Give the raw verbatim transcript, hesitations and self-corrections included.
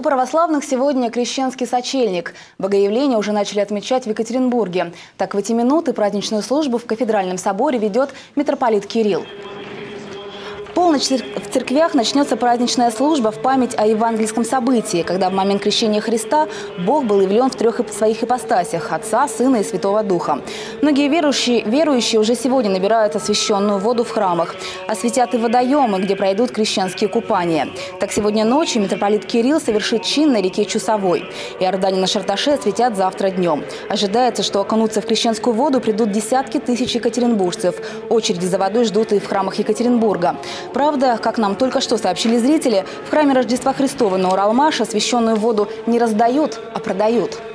православных сегодня крещенский сочельник. Богоявление уже начали отмечать в Екатеринбурге. Так, в эти минуты праздничную службу в кафедральном соборе ведет митрополит Кирилл. В полночь в церквях начнется праздничная служба в память о евангельском событии, когда в момент крещения Христа Бог был явлен в трех своих ипостасях – Отца, Сына и Святого Духа. Многие верующие, верующие уже сегодня набирают освященную воду в храмах, осветят и водоемы, где пройдут крещенские купания. Так, сегодня ночью митрополит Кирилл совершит чин на реке Чусовой. Иордане на Шарташе осветят завтра днем. Ожидается, что окунуться в крещенскую воду придут десятки тысяч екатеринбуржцев. Очереди за водой ждут и в храмах Екатеринбурга. Правда, как нам только что сообщили зрители, в храме Рождества Христова на Уралмаш освященную воду не раздают, а продают.